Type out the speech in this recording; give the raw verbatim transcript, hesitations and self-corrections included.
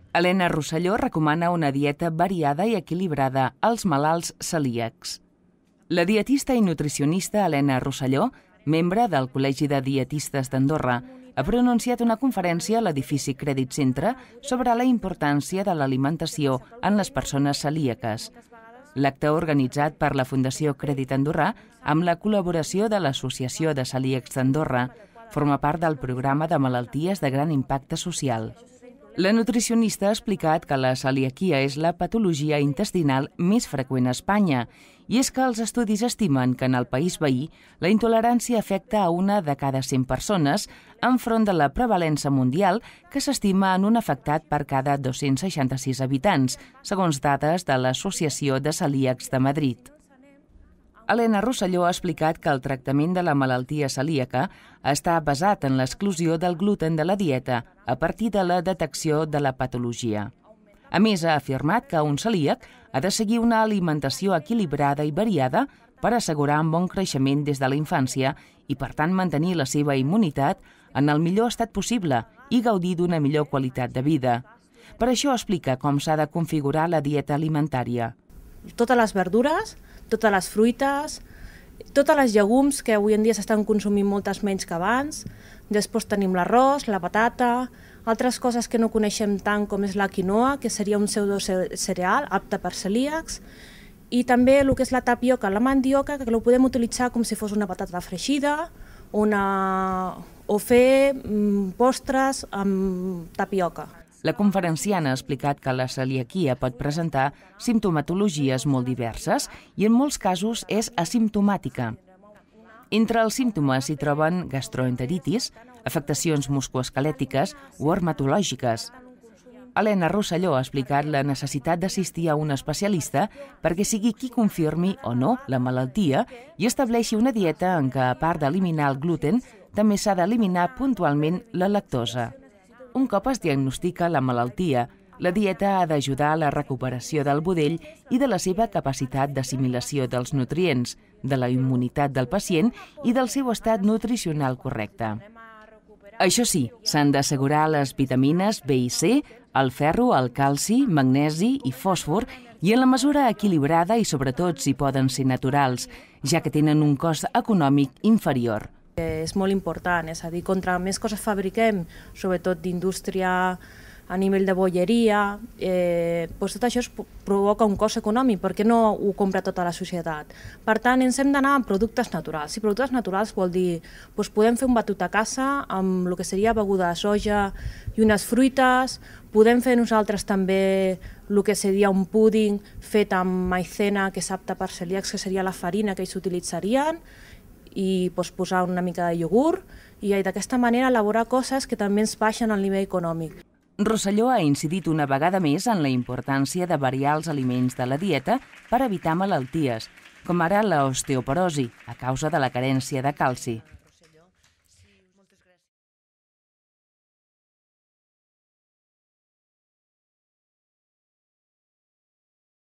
Elena Rosselló recomana una dieta variada i equilibrada als malalts celíacs. La dietista i nutricionista Elena Rosselló, membre del Col·legi de Dietistes d'Andorra, ha pronunciat una conferència a l'edifici Crèdit Centre sobre la importància de l'alimentació en les persones celíaques. L'acte organitzat per la Fundació Crèdit Andorrà, amb la col·laboració de l'Associació de Celíacs d'Andorra, forma part del programa de malalties de gran impacte social. La nutricionista ha explicat que la celiaquia és la patologia intestinal més freqüent a Espanya, i és que els estudis estimen que en el país veí la intolerància afecta a una de cada cent persones enfront de la prevalença mundial que s'estima en un afectat per cada dos-cents seixanta-sis habitants, segons dades de l'Associació de Celíacs de Madrid. Elena Rosselló ha explicat que el tractament de la malaltia celíaca està basat en l'exclusió del gluten de la dieta a partir de la detecció de la patologia. A més, ha afirmat que un celíac ha de seguir una alimentació equilibrada i variada per assegurar un bon creixement des de la infància i, per tant, mantenir la seva immunitat en el millor estat possible i gaudir d'una millor qualitat de vida. Per això explica com s'ha de configurar la dieta alimentària. Totes les verdures, totes les fruites, totes les llegums que avui en dia s'estan consumint moltes menys que abans. Després tenim l'arròs, la patata, altres coses que no coneixem tant com és la quinoa, que seria un pseudocereal apte per celíacs, i també el que és la tapioca, la mandioca, que ho podem utilitzar com si fos una patata fregida una... o fer mm, postres amb tapioca. La conferenciana ha explicat que la celiaquia pot presentar simptomatologies molt diverses i en molts casos és asimptomàtica. Entre els símptomes s'hi troben gastroenteritis, afectacions musculoesquelètiques o dermatològiques. Elena Rosselló ha explicat la necessitat d'assistir a un especialista perquè sigui qui confirmi o no la malaltia i estableixi una dieta en què, a part d'eliminar el gluten, també s'ha d'eliminar puntualment la lactosa. Un cop es diagnostica la malaltia, la dieta ha d'ajudar a la recuperació del budell i de la seva capacitat d'assimilació dels nutrients, de la immunitat del pacient i del seu estat nutricional correcte. Això sí, s'han d'assegurar les vitamines B i C, el ferro, el calci, magnesi i fòsfor i en la mesura equilibrada i sobretot si poden ser naturals, ja que tenen un cost econòmic inferior. És molt important, és a dir, contra més coses fabriquem, sobretot d'indústria a nivell de bolleria, eh, doncs tot això provoca un cost econòmic perquè no ho compra tota la societat. Per tant, ens hem d'anar amb productes naturals. I productes naturals vol dir, doncs podem fer un batut a casa amb el que seria beguda de soja i unes fruites, podem fer nosaltres també el que seria un púding fet amb maizena, que és apte per celíacs, que seria la farina que ells utilitzarien, i doncs, posar una mica de iogurt i d'aquesta manera elaborar coses que també ens baixen al nivell econòmic. Rosselló ha incidit una vegada més en la importància de variar els aliments de la dieta per evitar malalties, com ara l'osteoporosi, a causa de la carència de calci.